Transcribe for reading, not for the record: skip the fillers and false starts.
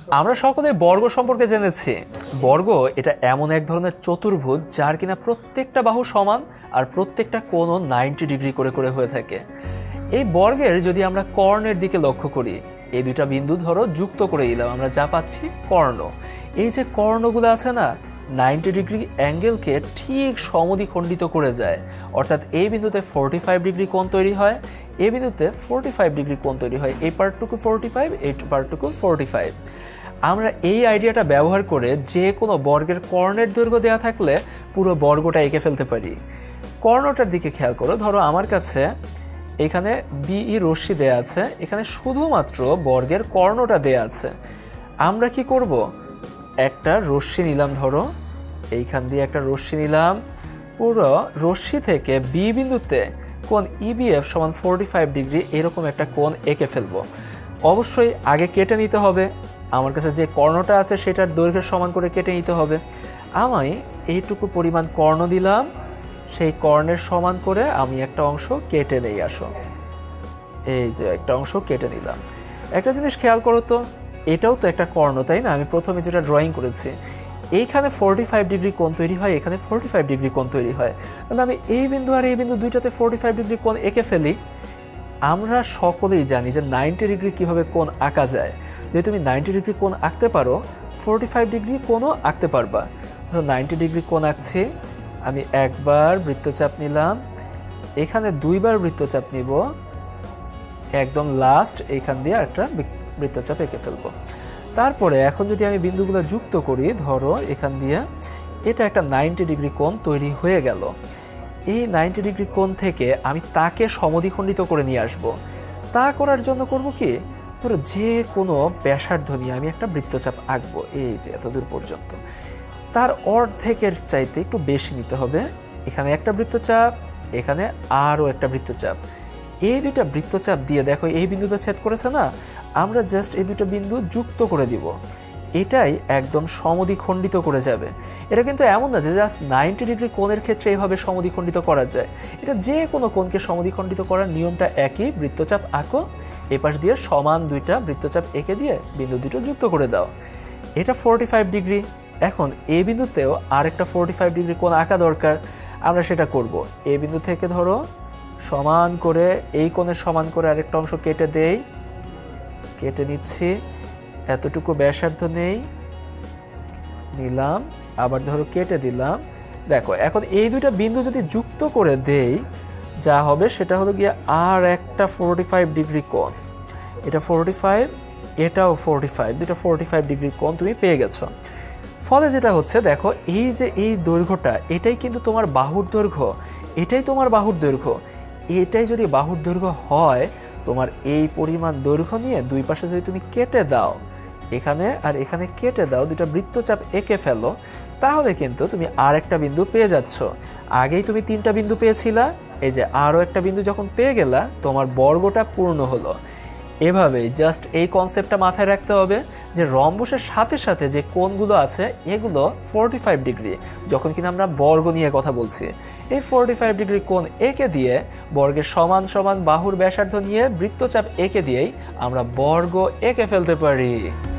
আমরা সকলে বর্গ সম্পর্কে জেনেছি। বর্গ এটা এমন এক ধরনের চতুর্ভুজ যার কিনা প্রত্যেকটা বাহু সমান আর প্রত্যেকটা কোণও 90 ডিগ্রি করে করে হয়ে থাকে। এই বর্গের যদি আমরা কর্ণের দিকে লক্ষ্য করি, এই দুইটা বিন্দু ধরো যুক্ত করে দিলাম, আমরা যা পাচ্ছি কর্ণ। এই যে কর্ণগুলো আছে না, 90 ডিগ্রি অ্যাঙ্গেলকে ঠিক সমদ্বিখণ্ডিত করে যায়। অর্থাৎ এই বিন্দুতে 45 ডিগ্রি কোণ তৈরি হয়, এই বিন্দুতে 45 ডিগ্রি কোণ তৈরি হয়। এই পার্টটুকু 45, এই পার্টটুকু 45। আমরা এই আইডিয়াটা ব্যবহার করে যে কোনো বর্গের কর্ণের দৈর্ঘ্য দেওয়া থাকলে পুরো বর্গটা এঁকে ফেলতে পারি। কর্ণটার দিকে খেয়াল করো, ধরো আমার কাছে এখানে বিই রশ্মি দেয়া আছে, এখানে শুধুমাত্র বর্গের কর্ণটা দেয়া আছে। আমরা কি করব, একটা রশ্মি নিলাম, ধরো এইখান দিয়ে একটা রশ্মি নিলাম, পুরো রশ্মি থেকে বি বিন্দুতে কোণ ইবিএফ সমান 45 ডিগ্রি এরকম একটা কোণ এঁকে ফেলবো। অবশ্যই আগে কেটে নিতে হবে, আমার কাছে যে কর্ণটা আছে সেটার দৈর্ঘ্যের সমান করে কেটে নিতে হবে। আমি এইটুকু পরিমাণ কর্ণ দিলাম, সেই কর্ণের সমান করে আমি একটা অংশ কেটে নেই। আসো, এই যে একটা অংশ কেটে নিলাম। একটা জিনিস খেয়াল করো তো, এটাও তো একটা কর্ণ, তাই না? আমি প্রথমে যেটা ড্রয়িং করেছি, এইখানে 45 ডিগ্রি কোণ তৈরি হয়, এখানে 45 ডিগ্রি কোণ তৈরি হয়। তাহলে আমি এই বিন্দু আর এই বিন্দু দুইটাতে 45 ডিগ্রি কোণ এঁকে ফেলি। আমরা সকলেই জানি যে 90 ডিগ্রি কীভাবে কোণ আঁকা যায়। যদি তুমি 90 ডিগ্রি কোণ আঁকতে পারো, 45 ডিগ্রি কোণও আঁকতে পারবা। ধরো 90 ডিগ্রি কোণ আঁকছি, আমি একবার বৃত্তচাপ নিলাম, এখানে দুইবার বৃত্তচাপ নিব, একদম লাস্ট এইখান দিয়ে একটা বৃত্তচাপ এঁকে ফেলবো। তারপরে এখন যদি আমি বিন্দুগুলো যুক্ত করি, ধরো এখান দিয়ে এটা একটা 90 ডিগ্রি কোণ তৈরি হয়ে গেল। এই 90 ডিগ্রি কোণ থেকে আমি তাকে সমদ্বিখণ্ডিত করে নিয়ে আসব। তা করার জন্য করব কি, ধরো যে কোনো ব্যাসার্ধ নিয়ে আমি একটা বৃত্তচাপ আঁকবো, এই যে এতদূর পর্যন্ত। তার অর্ধেকের চাইতে একটু বেশি নিতে হবে। এখানে একটা বৃত্তচাপ, এখানে আরও একটা বৃত্তচাপ। এই দুইটা বৃত্তচাপ দিয়ে দেখো এই বিন্দুতে ছেদ করেছে না, আমরা জাস্ট এই দুটো বিন্দু যুক্ত করে দিব। এটাই একদম সমদ্বিখণ্ডিত করে যাবে। এটা কিন্তু এমন না যে জাস্ট 90 ডিগ্রি কোণের ক্ষেত্রে এইভাবে সমদ্বিখণ্ডিত করা যায়। এটা যে কোনো কোণকে সমদ্বিখণ্ডিত করার নিয়মটা একই। বৃত্তচাপ আঁকো, এপাশ দিয়ে সমান দুইটা বৃত্তচাপ এঁকে দিয়ে বিন্দু দুটো যুক্ত করে দাও। এটা 45 ডিগ্রি। এখন এই বিন্দুতেও আরেকটা 45 ডিগ্রি কোণ আঁকা দরকার, আমরা সেটা করব। এই বিন্দু থেকে ধরো সমান করে এই কোণের সমান করে আরেকটা অংশ কেটে দেই, কেটে নিচ্ছি, এতটুকু ব্যাসার্ধ নেই, নিলাম, আবার ধরো কেটে দিলাম। দেখো এখন এই দুইটা বিন্দু যদি যুক্ত করে দেই, যা হবে সেটা হলো গিয়ে আর একটা 45 ডিগ্রি কোণ। এটা 45, এটাও 45, দুটো 45 ডিগ্রি কোণ তুমি পেয়ে গেছো। ফলে যেটা হচ্ছে দেখো, এই যে এই দৈর্ঘ্যটা, এটাই কিন্তু তোমার বাহুর দৈর্ঘ্য, এটাই তোমার বাহুর দৈর্ঘ্য। এটাই যদি বাহুর দৈর্ঘ্য হয়, তোমার এই পরিমাণ দৈর্ঘ্য নিয়ে দুই পাশে যদি তুমি কেটে দাও, এখানে আর এখানে কেটে দাও, দুটা বৃত্তচাপ এঁকে ফেলো, তাহলে কিন্তু তুমি আর একটা বিন্দু পেয়ে যাচ্ছ। আগেই তুমি 3টা বিন্দু পেয়েছিলা, এই যে আরও একটা বিন্দু যখন পেয়ে গেলা, তোমার বর্গটা পূর্ণ হলো। এভাবেই জাস্ট এই কনসেপ্টটা মাথায় রাখতে হবে যে রম্বসের সাথে সাথে যে কোণগুলো আছে এগুলো 45 ডিগ্রি, যখন কিনা আমরা বর্গ নিয়ে কথা বলছি। এই 45 ডিগ্রি কোণ এঁকে দিয়ে বর্গের সমান সমান বাহুর ব্যাসার্ধ নিয়ে বৃত্তচাপ এঁকে দিয়েই আমরা বর্গ এঁকে ফেলতে পারি।